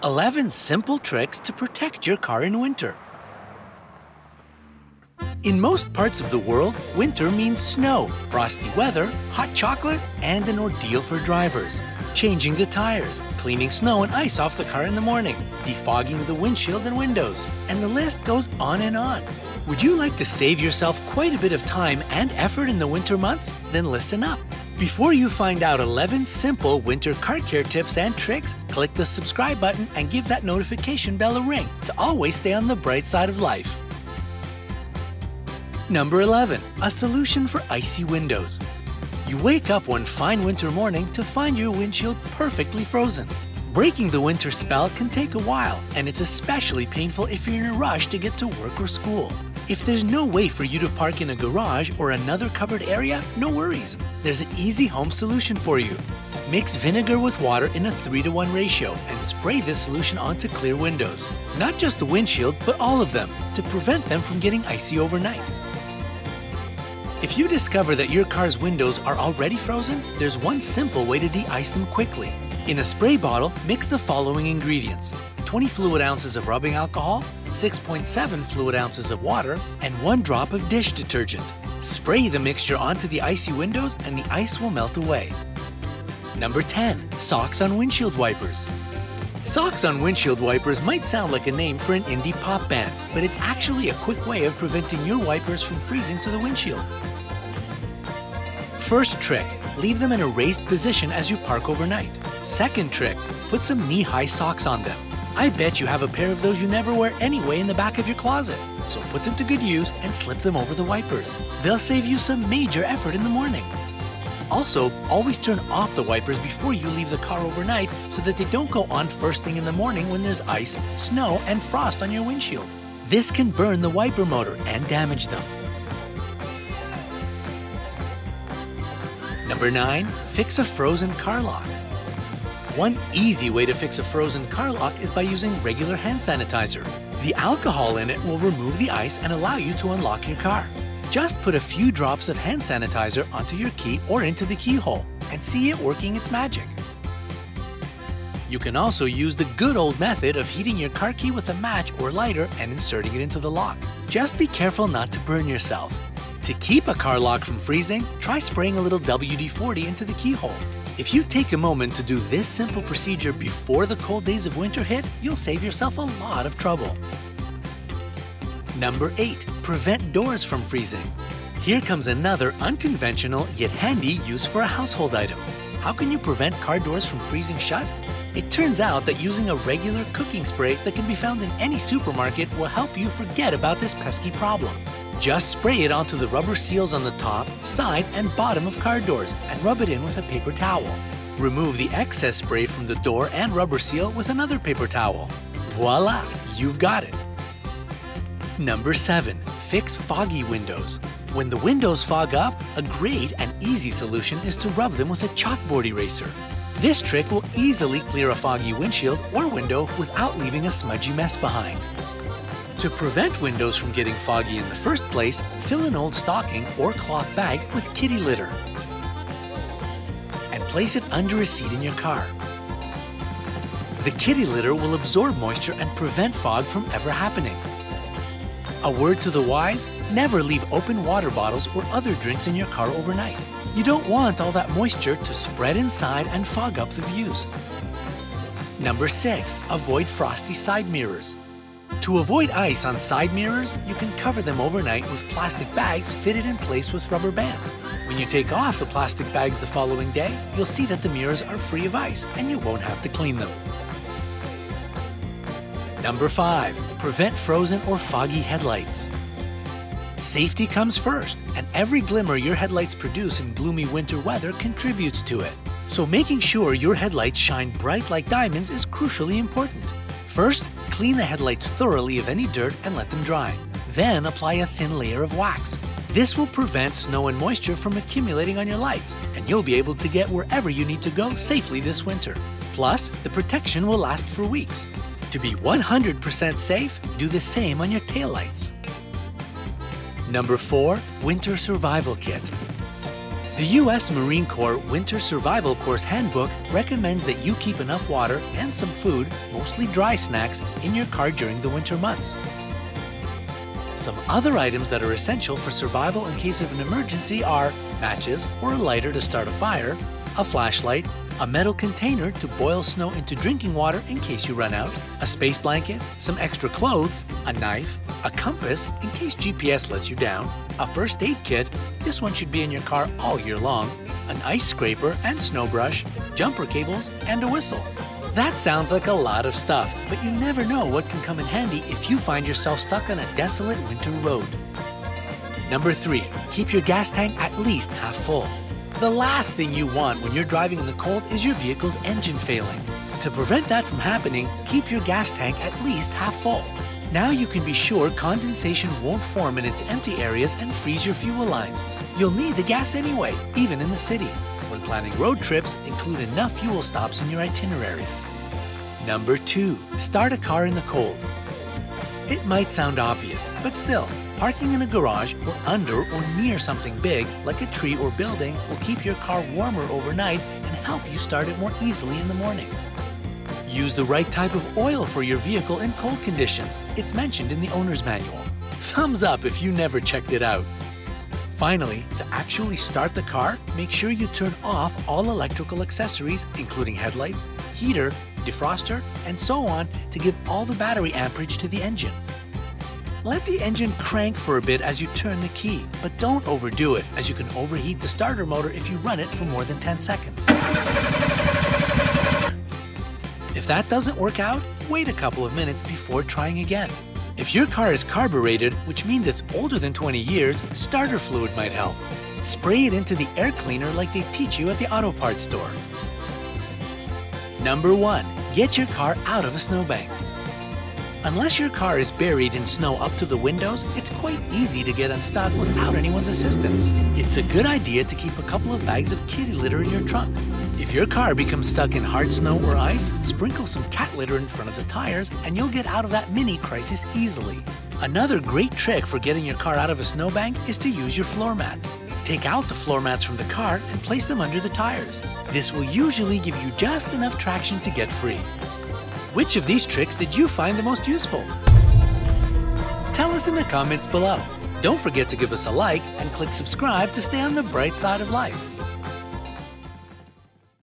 11 simple tricks to protect your car in winter. In most parts of the world, winter means snow, frosty weather, hot chocolate, and an ordeal for drivers. Changing the tires, cleaning snow and ice off the car in the morning, defogging the windshield and windows, and the list goes on and on. Would you like to save yourself quite a bit of time and effort in the winter months? Then listen up. Before you find out 11 simple winter car care tips and tricks, click the subscribe button and give that notification bell a ring to always stay on the bright side of life. Number 11, a solution for icy windows. You wake up one fine winter morning to find your windshield perfectly frozen. Breaking the winter spell can take a while, and it's especially painful if you're in a rush to get to work or school. If there's no way for you to park in a garage or another covered area, no worries. There's an easy home solution for you. Mix vinegar with water in a 3:1 ratio and spray this solution onto clear windows. Not just the windshield, but all of them, to prevent them from getting icy overnight. If you discover that your car's windows are already frozen, there's one simple way to de-ice them quickly. In a spray bottle, mix the following ingredients: 20 fluid ounces of rubbing alcohol, 6.7 fluid ounces of water, and 1 drop of dish detergent. Spray the mixture onto the icy windows and the ice will melt away. Number 10, socks on windshield wipers. Socks on windshield wipers might sound like a name for an indie pop band, but it's actually a quick way of preventing your wipers from freezing to the windshield. First trick, leave them in a raised position as you park overnight. Second trick, put some knee-high socks on them. I bet you have a pair of those you never wear anyway in the back of your closet, so put them to good use and slip them over the wipers. They'll save you some major effort in the morning. Also, always turn off the wipers before you leave the car overnight so that they don't go on first thing in the morning when there's ice, snow, and frost on your windshield. This can burn the wiper motor and damage them. Number 9, fix a frozen car lock. One easy way to fix a frozen car lock is by using regular hand sanitizer. The alcohol in it will remove the ice and allow you to unlock your car. Just put a few drops of hand sanitizer onto your key or into the keyhole and see it working its magic. You can also use the good old method of heating your car key with a match or lighter and inserting it into the lock. Just be careful not to burn yourself. To keep a car lock from freezing, try spraying a little WD-40 into the keyhole. If you take a moment to do this simple procedure before the cold days of winter hit, you'll save yourself a lot of trouble. Number 8, prevent doors from freezing. Here comes another unconventional yet handy use for a household item. How can you prevent car doors from freezing shut? It turns out that using a regular cooking spray that can be found in any supermarket will help you forget about this pesky problem. Just spray it onto the rubber seals on the top, side, and bottom of car doors and rub it in with a paper towel. Remove the excess spray from the door and rubber seal with another paper towel. Voila, you've got it. Number 7, fix foggy windows. When the windows fog up, a great and easy solution is to rub them with a chalkboard eraser. This trick will easily clear a foggy windshield or window without leaving a smudgy mess behind. To prevent windows from getting foggy in the first place, fill an old stocking or cloth bag with kitty litter and place it under a seat in your car. The kitty litter will absorb moisture and prevent fog from ever happening. A word to the wise, never leave open water bottles or other drinks in your car overnight. You don't want all that moisture to spread inside and fog up the views. Number 6, avoid frosty side mirrors. To avoid ice on side mirrors, you can cover them overnight with plastic bags fitted in place with rubber bands. When you take off the plastic bags the following day, you'll see that the mirrors are free of ice and you won't have to clean them. Number 5, prevent frozen or foggy headlights. Safety comes first, and every glimmer your headlights produce in gloomy winter weather contributes to it. So making sure your headlights shine bright like diamonds is crucially important. First, clean the headlights thoroughly of any dirt and let them dry. Then apply a thin layer of wax. This will prevent snow and moisture from accumulating on your lights, and you'll be able to get wherever you need to go safely this winter. Plus, the protection will last for weeks. To be 100% safe, do the same on your taillights. Number 4, winter survival kit. The U.S. Marine Corps Winter Survival Course Handbook recommends that you keep enough water and some food, mostly dry snacks, in your car during the winter months. Some other items that are essential for survival in case of an emergency are matches or a lighter to start a fire, a flashlight, a metal container to boil snow into drinking water in case you run out, a space blanket, some extra clothes, a knife, a compass in case GPS lets you down, a first aid kit, this one should be in your car all year long, an ice scraper and snow brush, jumper cables, and a whistle. That sounds like a lot of stuff, but you never know what can come in handy if you find yourself stuck on a desolate winter road. Number 3, keep your gas tank at least half full. The last thing you want when you're driving in the cold is your vehicle's engine failing. To prevent that from happening, keep your gas tank at least half full. Now you can be sure condensation won't form in its empty areas and freeze your fuel lines. You'll need the gas anyway, even in the city. When planning road trips, include enough fuel stops in your itinerary. Number 2, start a car in the cold. It might sound obvious, but still, parking in a garage or under or near something big, like a tree or building, will keep your car warmer overnight and help you start it more easily in the morning. Use the right type of oil for your vehicle in cold conditions. It's mentioned in the owner's manual. Thumbs up if you never checked it out. Finally, to actually start the car, make sure you turn off all electrical accessories, including headlights, heater, defroster, and so on, to give all the battery amperage to the engine. Let the engine crank for a bit as you turn the key, but don't overdo it, as you can overheat the starter motor if you run it for more than 10 seconds. If that doesn't work out, wait a couple of minutes before trying again. If your car is carbureted, which means it's older than 20 years, starter fluid might help. Spray it into the air cleaner like they teach you at the auto parts store. Number 1, get your car out of a snowbank. Unless your car is buried in snow up to the windows, it's quite easy to get unstuck without anyone's assistance. It's a good idea to keep a couple of bags of kitty litter in your trunk. If your car becomes stuck in hard snow or ice, sprinkle some cat litter in front of the tires and you'll get out of that mini crisis easily. Another great trick for getting your car out of a snowbank is to use your floor mats. Take out the floor mats from the car and place them under the tires. This will usually give you just enough traction to get free. Which of these tricks did you find the most useful? Tell us in the comments below. Don't forget to give us a like and click subscribe to stay on the bright side of life.